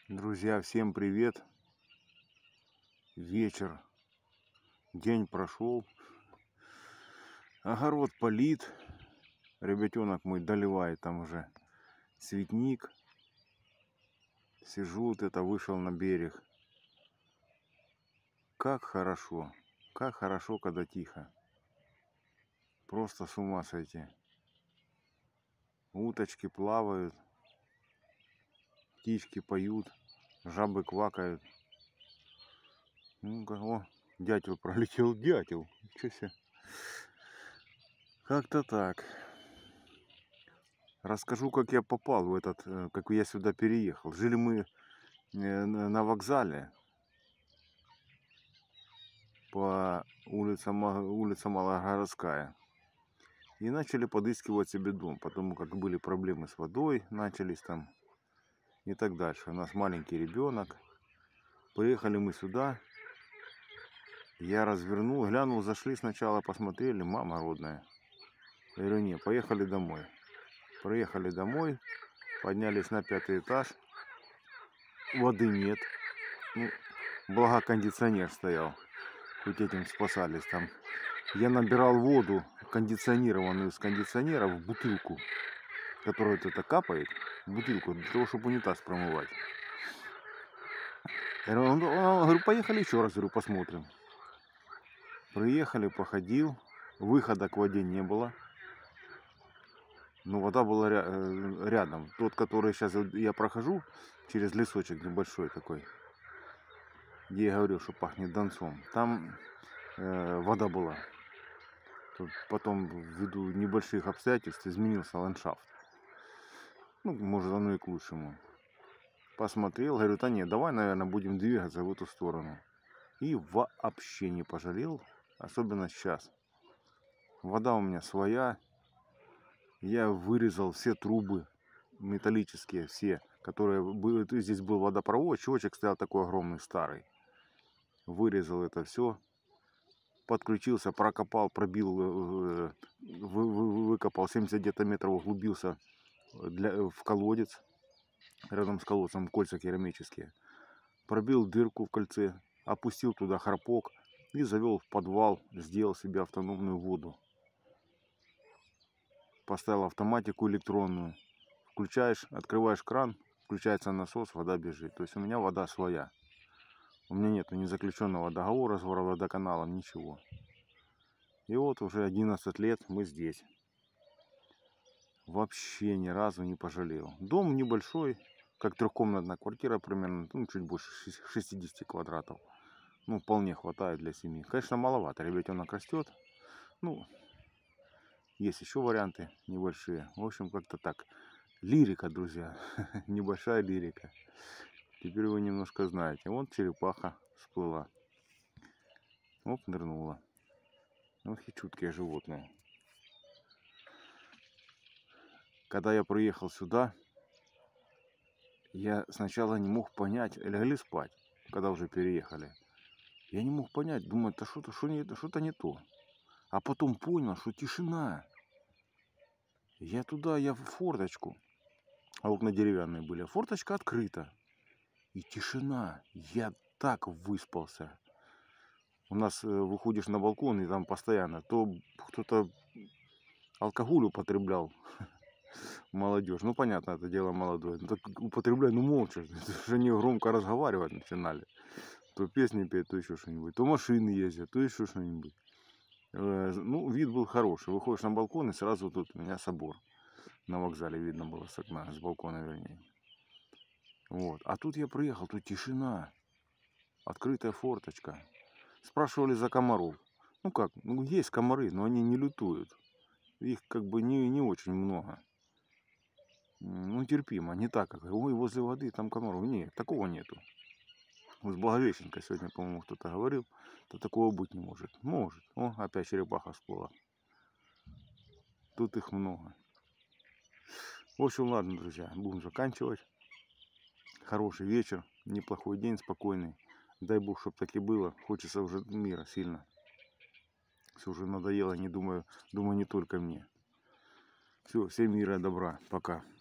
Друзья, всем привет! Вечер, день прошел, огород полит, ребятенок мой доливает там уже цветник. Сижу, вот это вышел на берег. Как хорошо, когда тихо. Просто с ума сойти. Уточки плавают, птички поют, жабы квакают. Ну-ка, о, дятел пролетел, дятел. Ничего себе. Как-то так. Расскажу, как я попал в этот, как я сюда переехал. Жили мы на вокзале по улица Малогородская. И начали подыскивать себе дом, потому как были проблемы с водой, начались там и так дальше. У нас маленький ребенок. Приехали мы сюда. Я развернул, глянул, зашли сначала, посмотрели, мама родная. Я говорю, не, поехали домой. Приехали домой, поднялись на 5-й этаж. Воды нет. Ну, благо кондиционер стоял. Хоть этим спасались там. Я набирал воду кондиционированную с кондиционера в бутылку, которая вот это капает, в бутылку, для того, чтобы унитаз промывать. Я говорю, поехали еще раз, говорю, посмотрим. Приехали, походил, выхода к воде не было. Но вода была рядом. Тот, который сейчас я прохожу, через лесочек небольшой такой, где я говорю, что пахнет донцом, там вода была. Тут потом, ввиду небольших обстоятельств, изменился ландшафт. Ну, может, оно и к лучшему. Посмотрел, говорю, да нет, давай, наверное, будем двигаться в эту сторону. И вообще не пожалел, особенно сейчас. Вода у меня своя. Я вырезал все трубы металлические, все, которые были. Здесь был водопровод, счетчик стоял такой огромный, старый. Вырезал это все. Подключился, прокопал, пробил, выкопал 70 где-то метров, углубился в колодец. Рядом с колодцем кольца керамические. Пробил дырку в кольце, опустил туда храпок и завел в подвал, сделал себе автономную воду. Поставил автоматику электронную. Включаешь, открываешь кран, включается насос, вода бежит. То есть у меня вода своя. У меня нет ни заключенного договора с водоканалом, ничего. И вот уже 11 лет мы здесь. Вообще ни разу не пожалел. Дом небольшой, как трехкомнатная квартира примерно, ну, чуть больше 60 квадратов. Ну, вполне хватает для семьи. Конечно, маловато, ребятенок растет. Ну, есть еще варианты небольшие. В общем, как-то так. Лирика, друзья. Небольшая лирика. Теперь вы немножко знаете. Вот черепаха всплыла. Оп, нырнула. Вот и чуткие животные. Когда я приехал сюда, я сначала не мог понять, легли спать, когда уже переехали. Я не мог понять, думаю, это что-то не то. А потом понял, что тишина. Я в форточку, а окна деревянные были, а форточка открыта. И тишина. Я так выспался. У нас выходишь на балкон, и там постоянно то кто-то алкоголь употреблял. Молодежь. Ну, понятно, это дело молодое. Ну, так употребляй, ну, молча. Уже они громко разговаривать начинали. То песни петь, то еще что-нибудь. То машины ездят, то еще что-нибудь. Ну, вид был хороший. Выходишь на балкон, и сразу тут у меня собор. На вокзале видно было с окна, с балкона вернее. Вот. А тут я приехал, тут тишина. Открытая форточка. Спрашивали за комаров. Ну как, ну есть комары, но они не лютуют. Их как бы не очень много. Ну, терпимо, не так, как, ой, возле воды там комаров. Нет, такого нету. Вот с Благовещенкой сегодня, по-моему, кто-то говорил, то такого быть не может. Может. О, опять черепаха всплыла. Тут их много. В общем, ладно, друзья, будем заканчивать. Хороший вечер, неплохой день, спокойный. Дай Бог, чтобы так и было. Хочется уже мира сильно. Все уже надоело, не думаю не только мне. Все, всем мира, добра. Пока.